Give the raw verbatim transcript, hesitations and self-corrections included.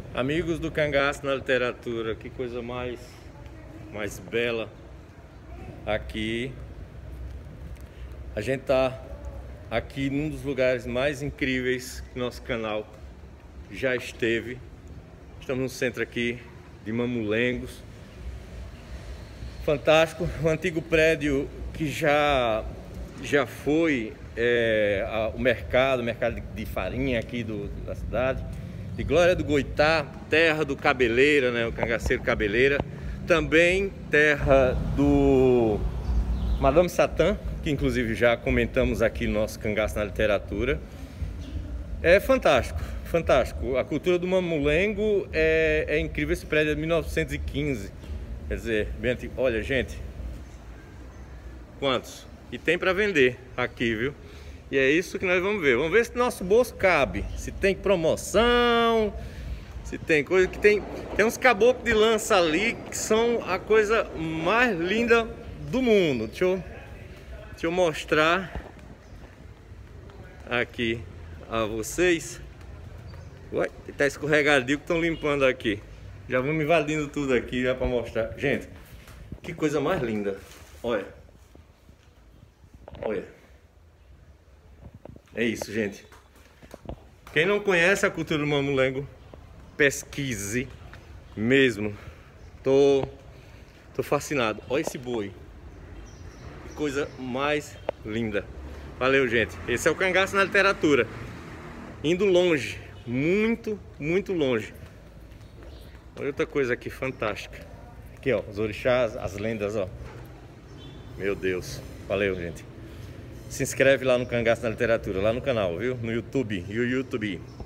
Amigos do Cangaço na Literatura, que coisa mais, mais bela aqui. A gente tá aqui num dos lugares mais incríveis que nosso canal já esteve. Estamos no centro aqui de Mamulengos. Fantástico, um antigo prédio que já, já foi é, a, o mercado, o mercado de, de farinha aqui do, da cidade. De Glória do Goitá, terra do Cabeleira, né, o cangaceiro Cabeleira. Também terra do Madame Satã, que inclusive já comentamos aqui no nosso Cangaço na Literatura. É fantástico, fantástico. A cultura do Mamulengo é, é incrível. Esse prédio é de mil novecentos e quinze. Quer dizer, bem antigo. Olha, gente, quantos? E tem para vender aqui, viu? E é isso que nós vamos ver. Vamos ver se nosso bolso cabe. Se tem promoção, se tem coisa que tem. Tem uns caboclos de lança ali que são a coisa mais linda do mundo. Deixa eu, deixa eu mostrar aqui a vocês. Ué, tá escorregadio que estão limpando aqui. Já vamos invadindo tudo aqui já para mostrar. Gente, que coisa mais linda. Olha. Olha. É isso, gente. Quem não conhece a cultura do Mamulengo, pesquise mesmo. Tô, tô fascinado. Olha esse boi. Que coisa mais linda. Valeu, gente. Esse é o Cangaço na Literatura. Indo longe. Muito, muito longe. Olha outra coisa aqui fantástica. Aqui, ó. Os orixás, as lendas, ó. Meu Deus. Valeu, gente. Se inscreve lá no Cangaço na Literatura, lá no canal, viu? No YouTube, e o YouTube.